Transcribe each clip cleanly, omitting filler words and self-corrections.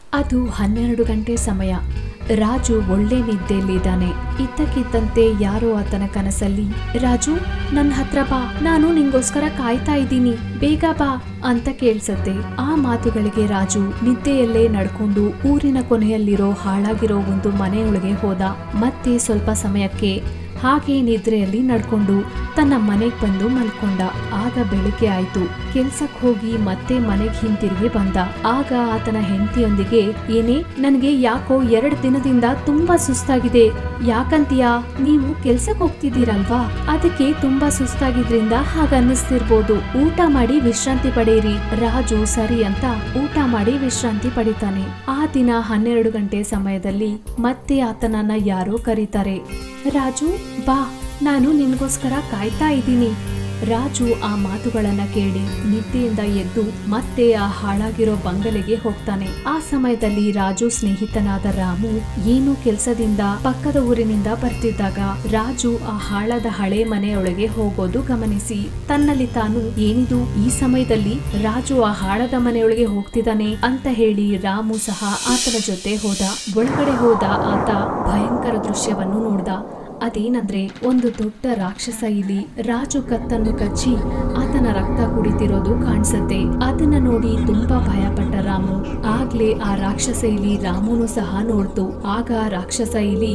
ಅದು 12 ಗಂಟೆ ಸಮಯ. ರಾಜು ಒಳ್ಳೆ ನಿದ್ದೆಯಲ್ಲಿದ್ದಾನೆ. ಇದ್ದಕ್ಕಿದ್ದಂತೆ ಯಾರೋ ಆತನ ಕನಸಲ್ಲಿ, ರಾಜು ನನ್ನ ಹತ್ರ ಬಾ, ನಾನು ನಿಂಗೋಸ್ಕರ ಕಾಯ್ತಾ ಇದ್ದೀನಿ, ಬೇಗ ಬಾ ಅಂತ ಕೇಳಿಸತ್ತೆ. ಆ ಮಾತುಗಳಿಗೆ ರಾಜು ನಿದ್ದೆಯಲ್ಲೇ ನಡ್ಕೊಂಡು ಊರಿನ ಕೊನೆಯಲ್ಲಿರೋ ಹಾಳಾಗಿರೋ ಒಂದು ಮನೆಯೊಳಗೆ ಹೋದ. ಮತ್ತೆ ಸ್ವಲ್ಪ ಸಮಯಕ್ಕೆ ಹಾಗೆ ನಿದ್ರೆಯಲ್ಲಿ ನಡ್ಕೊಂಡು ತನ್ನ ಮನೆಗೆ ಬಂದು ಮಲ್ಕೊಂಡ. ಆಗ ಬೆಳಿಗ್ಗೆ ಆಯ್ತು. ಕೆಲ್ಸಕ್ಕೆ ಹೋಗಿ ಮತ್ತೆ ಮನೆಗೆ ಹಿಂತಿರುಗಿ ಬಂದ. ಆಗ ಆತನ ಹೆಂಡತಿಯೊಂದಿಗೆ, ಏನೇ ನನಗೆ ಯಾಕೋ 2 ದಿನದಿಂದ ತುಂಬಾ ಸುಸ್ತಾಗಿದೆ. ಯಾಕಂತೀಯಾ? ನೀವು ಕೆಲ್ಸಕ್ಕೆ ಹೋಗ್ತಿದ್ದೀರಲ್ವಾ, ಅದಕ್ಕೆ ತುಂಬಾ ಸುಸ್ತಾಗಿದ್ರಿಂದ ಹಾಗನ್ನಿಸ್ತಿರ್ಬೋದು. ಊಟ ಮಾಡಿ ವಿಶ್ರಾಂತಿ ಪಡೆಯಿರಿ. ರಾಜು ಸರಿ ಅಂತ ಊಟ ಮಾಡಿ ವಿಶ್ರಾಂತಿ ಪಡಿತಾನೆ. ಆ ದಿನ 12 ಗಂಟೆ ಸಮಯದಲ್ಲಿ ಮತ್ತೆ ಆತನನ್ನ ಯಾರೋ ಕರೀತಾರೆ. ರಾಜು ಬಾ, ನಾನು ನಿನ್ಗೋಸ್ಕರ ಕಾಯ್ತಾ ಇದ್ದೀನಿ. ರಾಜು ಆ ಮಾತುಗಳನ್ನ ಕೇಳಿ ನಿದ್ದೆಯಿಂದ ಎದ್ದು ಮತ್ತೆ ಆ ಹಾಳಾಗಿರೋ ಬಂಗಲೆಗೆ ಹೋಗ್ತಾನೆ. ಆ ಸಮಯದಲ್ಲಿ ರಾಜು ಸ್ನೇಹಿತನಾದ ರಾಮು ಏನು ಕೆಲಸದಿಂದ ಪಕ್ಕದ ಊರಿನಿಂದ ಬರ್ತಿದ್ದಾಗ ರಾಜು ಆ ಹಾಳಾದ ಹಳೆ ಮನೆಯೊಳಗೆ ಹೋಗೋದು ಗಮನಿಸಿ ತನ್ನಲ್ಲಿ ತಾನು, ಏನಿದು ಈ ಸಮಯದಲ್ಲಿ ರಾಜು ಆ ಹಾಳಾದ ಮನೆಯೊಳಗೆ ಹೋಗ್ತಿದ್ದಾನೆ ಅಂತ ಹೇಳಿ ರಾಮು ಸಹ ಆತನ ಜೊತೆ ಹೋದ. ಒಳಗಡೆ ಹೋದ ಆತ ಭಯಂಕರ ದೃಶ್ಯವನ್ನು ನೋಡ್ದ. ಅದೇನಂದ್ರೆ, ಒಂದು ದೊಡ್ಡ ರಾಕ್ಷಸ ಇಲಿ ರಾಜು ಕತ್ತನ್ನು ಕಚ್ಚಿ ಆತನ ರಕ್ತ ಕುಡಿತಿರೋದು ಕಾಣಿಸತ್ತೆ. ಅದನ್ನ ನೋಡಿ ತುಂಬಾ ಭಯಪಟ್ಟ ರಾಮು. ಆಗ್ಲೇ ಆ ರಾಕ್ಷಸ ಇಲಿ ರಾಮುನು ಸಹ ನೋಡ್ತು. ಆಗ ರಾಕ್ಷಸ ಇಲಿ,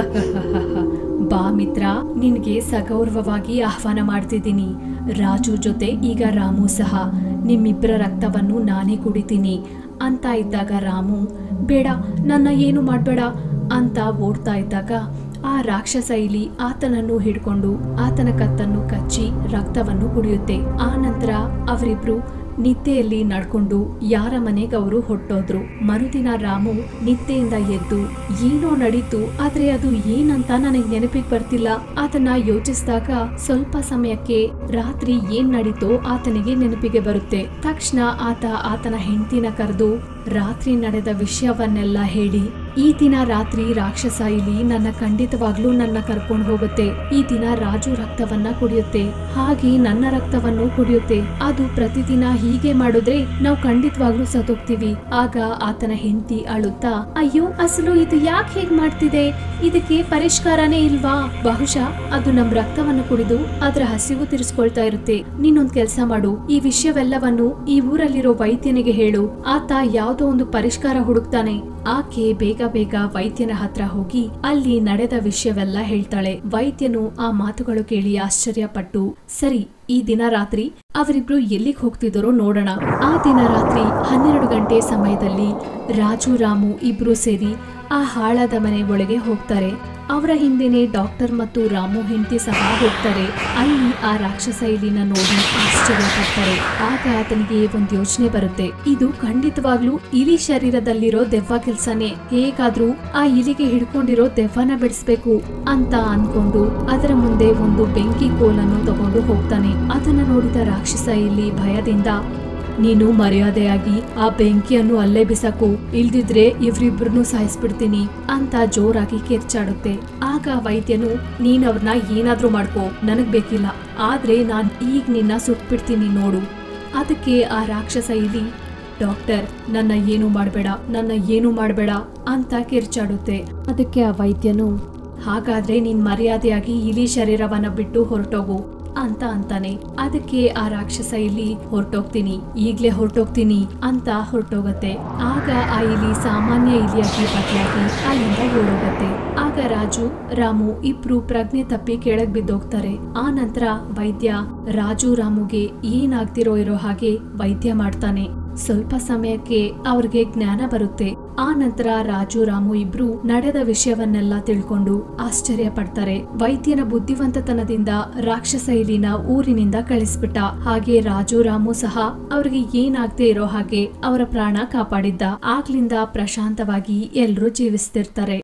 ಬಾ ಮಿತ್ರ, ನಿನ್ಗೆ ಸಗೌರವವಾಗಿ ಆಹ್ವಾನ ಮಾಡ್ತಿದ್ದೀನಿ. ರಾಜು ಜೊತೆ ಈಗ ರಾಮು ಸಹ, ನಿಮ್ಮಿಬ್ಬರ ರಕ್ತವನ್ನು ನಾನೇ ಕುಡಿತೀನಿ ಅಂತ ಇದ್ದಾಗ ರಾಮು, ಬೇಡ, ನನ್ನ ಏನು ಮಾಡ್ಬೇಡ ಅಂತ ಓಡ್ತಾ ಇದ್ದಾಗ ಆ ರಾಕ್ಷಸ ಇಲಿ ಆತನನ್ನು ಹಿಡ್ಕೊಂಡು ಆತನ ಕತ್ತನ್ನು ಕಚ್ಚಿ ರಕ್ತವನ್ನು ಕುಡಿಯುತ್ತೆ. ಆ ನಂತರ ಅವರಿಬ್ರು ನಿದ್ದೆಯಲ್ಲಿ ನಡ್ಕೊಂಡು ಯಾರ ಮನೆಗೆ ಅವರು ಹೊಟ್ಟೋದ್ರು. ಮರುದಿನ ರಾಮು ನಿದ್ದೆಯಿಂದ ಎದ್ದು ಏನೋ ನಡೀತು, ಆದ್ರೆ ಅದು ಏನಂತ ನನಗೆ ನೆನಪಿಗೆ ಬರ್ತಿಲ್ಲ. ಅದನ್ನ ಯೋಚಿಸಿದಾಗ ಸ್ವಲ್ಪ ಸಮಯಕ್ಕೆ ರಾತ್ರಿ ಏನ್ ನಡೀತೋ ಆತನಿಗೆ ನೆನಪಿಗೆ ಬರುತ್ತೆ. ತಕ್ಷಣ ಆತ ಆತನ ಹೆಂಡತಿನ ಕರೆದು ರಾತ್ರಿ ನಡೆದ ವಿಷಯವನ್ನೆಲ್ಲ ಹೇಳಿ, ಈ ದಿನ ರಾತ್ರಿ ರಾಕ್ಷಸ ಇಲಿ ಖಂಡಿತವಾಗ್ಲೂ ನನ್ನ ಕರ್ಕೊಂಡು ಹೋಗುತ್ತೆ. ಈ ದಿನ ರಾಜು ರಕ್ತವನ್ನ ಕುಡಿಯುತ್ತೆ, ಹಾಗೆ ನನ್ನ ರಕ್ತವನ್ನು ಕುಡಿಯುತ್ತೆ. ಅದು ಪ್ರತಿದಿನ ಹೀಗೆ ಮಾಡಿದ್ರೆ ನಾವು ಖಂಡಿತವಾಗ್ಲೂ ಸತ್ತೋಗ್ತೀವಿ. ಆಗ ಆತನ ಹೆಂಡತಿ ಅಳುತ್ತಾ, ಅಯ್ಯೋ, ಅಸಲು ಇದು ಯಾಕೆ ಹೇಗ್ ಮಾಡ್ತಿದೆ? ಇದಕ್ಕೆ ಪರಿಷ್ಕಾರನೇ ಇಲ್ವಾ? ಬಹುಶಃ ಅದು ನಮ್ ರಕ್ತವನ್ನು ಕುಡಿದು ಅದರ ಹಸಿವು ತೀರಿಸ್ಕೊಳ್ತಾ ಇರುತ್ತೆ. ನೀನೊಂದ್ ಕೆಲ್ಸ ಮಾಡು, ಈ ವಿಷಯವೆಲ್ಲವನ್ನು ಈ ಊರಲ್ಲಿರೋ ವೈದ್ಯನಿಗೆ ಹೇಳು. ಆತ ಯಾವ್ದೋ ಒಂದು ಪರಿಷ್ಕಾರ ಹುಡುಕ್ತಾನೆ. ಆಕೆ ಬೇಗ ಬೇಗ ವೈದ್ಯನ ಹತ್ರ ಹೋಗಿ ಅಲ್ಲಿ ನಡೆದ ವಿಷಯವೆಲ್ಲ ಹೇಳ್ತಾಳೆ. ವೈದ್ಯನು ಆ ಮಾತುಗಳು ಕೇಳಿ ಆಶ್ಚರ್ಯಪಟ್ಟು, ಸರಿ, ಈ ದಿನ ರಾತ್ರಿ ಅವರಿಬ್ರು ಎಲ್ಲಿಗೆ ಹೋಗ್ತಿದ್ದಾರೋ ನೋಡೋಣ. ಆ ದಿನ ರಾತ್ರಿ 12 ಗಂಟೆ ಸಮಯದಲ್ಲಿ ರಾಜು ರಾಮು ಇಬ್ರು ಸೇರಿ ಆ ಹಾಳಾದ ಮನೆ ಒಳಗೆ ಹೋಗ್ತಾರೆ. ಅವರ ಹಿಂದೆನೆ ಡಾಕ್ಟರ್ ಮತ್ತು ರಾಮು ಹೆಂಡತಿ ಸಹ ಹೋಗ್ತಾರೆ. ಅಲ್ಲಿ ಆ ರಾಕ್ಷಸ ಇಲಿನ ನೋಡಿ ಆಶ್ಚರ್ಯ ಪಡ್ತಾರೆ. ಆಗ ಆತನಿಗೆ ಒಂದು ಯೋಚನೆ ಬರುತ್ತೆ, ಇದು ಖಂಡಿತವಾಗ್ಲೂ ಇಲಿ ಶರೀರದಲ್ಲಿರೋ ದೆವ್ವ ಕೆಲ್ಸನೇ. ಹೇಗಾದ್ರೂ ಆ ಇಲಿಗೆ ಹಿಡ್ಕೊಂಡಿರೋ ದೆವ್ವನ ಬಿಡಿಸ್ಬೇಕು ಅಂತ ಅನ್ಕೊಂಡು ಅದರ ಮುಂದೆ ಒಂದು ಬೆಂಕಿ ಕೋಲನ್ನು ತಗೊಂಡು ಹೋಗ್ತಾನೆ. ಅದನ್ನ ನೋಡಿದ ರಾಕ್ಷಸ ಇಲಿ ಭಯದಿಂದ, ನೀನು ಮರ್ಯಾದೆಯಾಗಿ ಆ ಬೆಂಕಿಯನ್ನು ಅಲ್ಲೇ ಬಿಸಾಕು, ಇಲ್ದಿದ್ರೆ ಇವ್ರಿಬ್ರನ್ನು ಸಾಯಿಸ್ಬಿಡ್ತೀನಿ ಅಂತ ಜೋರಾಗಿ ಕಿರ್ಚಾಡುತ್ತೆ. ಆಗ ವೈದ್ಯನು, ನೀನ್ ಅವ್ರನ್ನ ಏನಾದ್ರೂ ಮಾಡ್ಕೋ, ನನಗ್ ಬೇಕಿಲ್ಲ, ಆದ್ರೆ ನಾನ್ ಈಗ ನಿನ್ನ ಸುಟ್ಬಿಡ್ತೀನಿ ನೋಡು. ಅದಕ್ಕೆ ಆ ರಾಕ್ಷಸ ಇಲಿ, ಡಾಕ್ಟರ್, ನನ್ನ ಏನು ಮಾಡ್ಬೇಡ ಅಂತ ಕಿರ್ಚಾಡುತ್ತೆ. ಅದಕ್ಕೆ ಆ ವೈದ್ಯನು, ಹಾಗಾದ್ರೆ ನೀನ್ ಮರ್ಯಾದೆಯಾಗಿ ಇಲಿ ಶರೀರವನ್ನ ಬಿಟ್ಟು ಹೊರಟೋಗು ಅಂತ ಅಂತಾನೆ. ಅದಕ್ಕೆ ಆ ರಾಕ್ಷಸ ಇಲಿ, ಈಗ್ಲೇ ಹೊರಟೋಗ್ತೀನಿ ಅಂತ ಹೊರಟೋಗತ್ತೆ. ಆಗ ಆ ಇಲಿ ಸಾಮಾನ್ಯ ಇಲಿಯಾಗಿ ಬದಲಾಗಿ ಅಲ್ಲಿಂದ ಓಡೋಗತ್ತೆ. ಆಗ ರಾಜು ರಾಮು ಇಬ್ರು ಪ್ರಜ್ಞೆ ತಪ್ಪಿ ಕೆಳಗ್ ಬಿದ್ದೋಗ್ತಾರೆ. ಆ ನಂತರ ವೈದ್ಯ ರಾಜು ರಾಮುಗೆ ಏನಾಗ್ತಿರೋ ಇರೋ ಹಾಗೆ ವೈದ್ಯ ಮಾಡ್ತಾನೆ. ಸ್ವಲ್ಪ ಸಮಯಕ್ಕೆ ಅವ್ರಿಗೆ ಜ್ಞಾನ ಬರುತ್ತೆ. ಆ ನಂತರ ರಾಜು ರಾಮು ಇಬ್ರು ನಡೆದ ವಿಷಯವನ್ನೆಲ್ಲ ತಿಳ್ಕೊಂಡು ಆಶ್ಚರ್ಯ ಪಡ್ತಾರೆ. ವೈದ್ಯನ ಬುದ್ಧಿವಂತತನದಿಂದ ರಾಕ್ಷಸ ಇಲಿನ ಊರಿನಿಂದ ಕಳಿಸ್ಬಿಟ್ಟ. ಹಾಗೆ ರಾಜು ರಾಮು ಸಹ ಅವ್ರಿಗೆ ಏನಾಗದೆ ಇರೋ ಹಾಗೆ ಅವರ ಪ್ರಾಣ ಕಾಪಾಡಿದ್ದ. ಆಗ್ಲಿಂದ ಪ್ರಶಾಂತವಾಗಿ ಎಲ್ರೂ ಜೀವಿಸ್ತಿರ್ತಾರೆ.